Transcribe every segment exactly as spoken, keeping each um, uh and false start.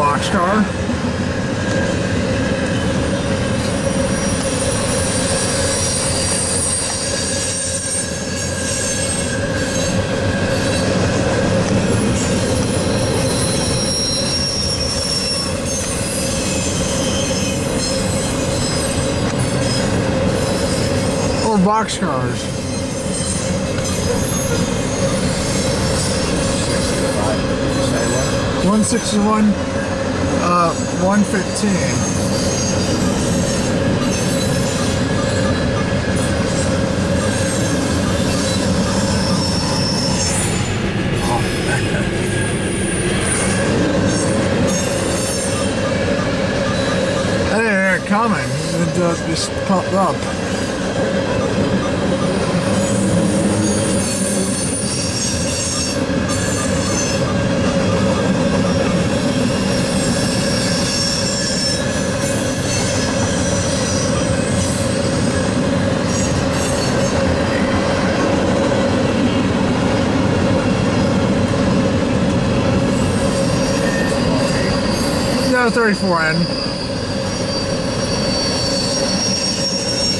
boxcar. Or boxcars. one sixty-one, uh, one fifteen. I didn't hear it coming. It uh, just popped up. thirty-four N.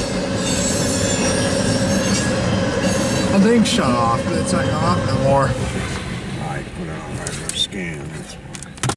I think shut off, but it's not going off no more.